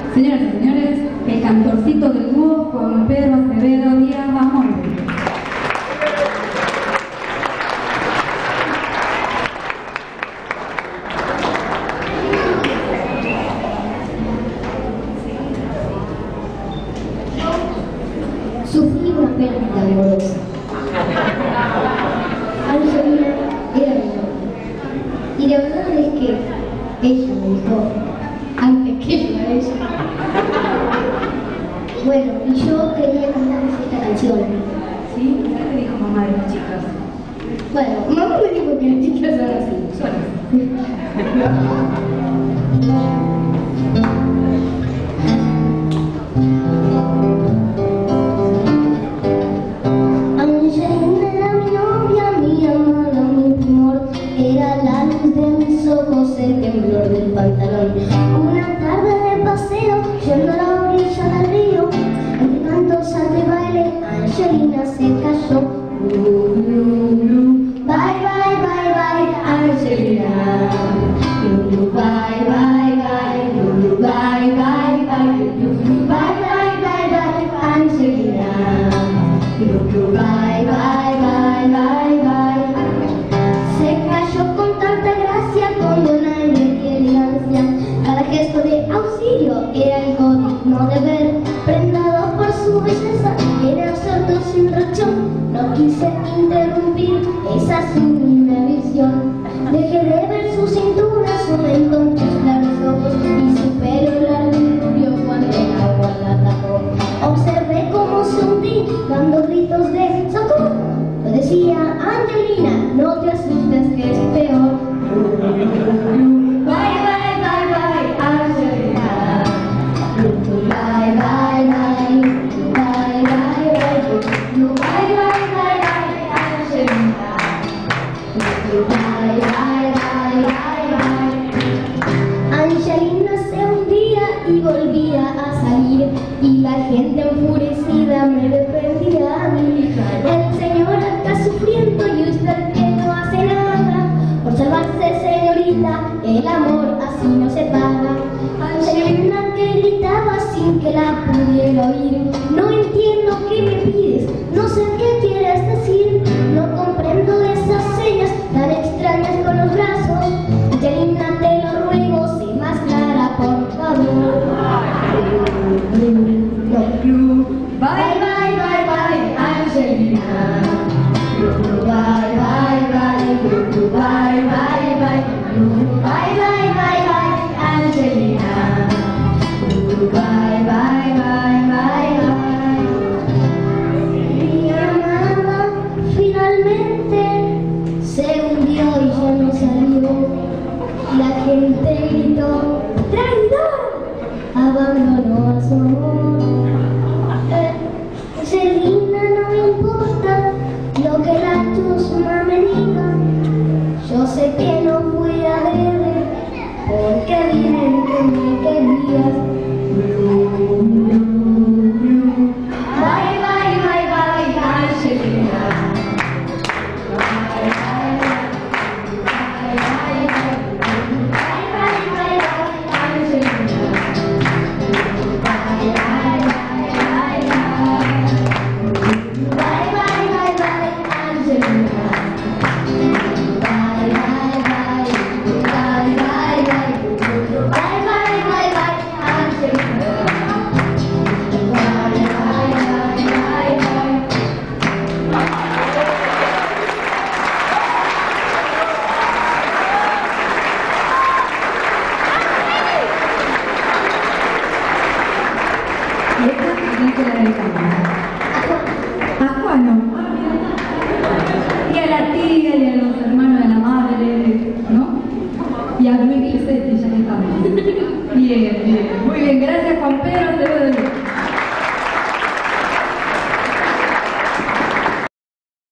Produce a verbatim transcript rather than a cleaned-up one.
Señoras y señores, el cantorcito del dúo Juan Pedro, Acevedo, Díaz, Vaamonde. Sufrí una pérdida dolorosa. Angelina era mi novia. Y la verdad es que ella me dijo antes que yo a ella. Bueno, y yo quería cantarles esta canción. ¿Sí? ¿Qué te dijo mamá de las chicas? Bueno, mamá me dijo que las chicas son así. Son así. Angelina era mi novia, mi amada, mi primor. Era la luz de mis ojos, el temblor del pantalón. Una tarde de paseo, yendo a la orilla del río, entre tanto salto y baile, Angelina se cayó. Blu, blu, blu. Bye, bye, bye, bye, Angelina. Blu, blu, bye, bye, bye. Blu, blu, bye, bye, bye. Blu, blu, bye, bye, bye, bye, Angelina. Blu, blu, bye, bye, bye, bye, bye. Se cayó con tanta gracia, con buen aire y elegancia. Cada gesto de auxilio era algo digno de ver. Prendado por su belleza, era absorto sin rachón. No quise interrumpir esa sublime visión. Dejé de ver su cintura, su mentón, sus claros ojos y su pelo largo y rubio cuando el agua la tapó. Observé cómo se hundí, dando gritos de ¡socorro! Lo decía Angelina, no te asustes que es peor. Bye, bye, bye, bye, Angelina. Bye, bye, bye, bye, bye, bye, bye, bye, bye, bye, Angelina. Bye, bye, bye, bye, bye. Angelina se hundía y volvía a salir, y la gente enfurecida me defendía a mí. El señor está sufriendo y usted que no hace nada. Por salvarse, señorita, el amor así no se paga. Angelina que gritaba sin que la pudiera oír. No entiendo qué me pides, no sé qué quieres decir. No comprendo esas señas tan extrañas con los brazos. Angelina, te lo ruego, sé más clara, por favor. Bye, bye, bye, bye, Angelina. Bye, bye, bye, bye, bye, bye. Bye, bye, bye, bye, Angelina. Bye, bye, bye, bye, bye. Mi amada finalmente se hundió y ya no salió. La gente gritó ¡traidor! Abandonó a su amor. Eh, Angelina, no me importa lo que la chusma me diga. Yo sé que no fui adrede, porque bien que me querías. Bye, bye, bye, bye, Angelina. Bye, bye, bye, bye, bye, bye, bye, bye, Angelina. Bye, bye, bye, bye, bye. Bye, bye, bye, bye, Angelina. Bye, bye, bye, bye, bye, bye. Bye, bye, bye, bye, Angelina. Bye, bye, bye, bye, bye. ¿Y esta no se la dedicamos? ¿A Juan? No. Y a la tía y a los hermanos de la madre, ¿no? Y a Luis Pesetti, ya que estamos. Bien, bien. Muy bien, gracias Juan Pedro.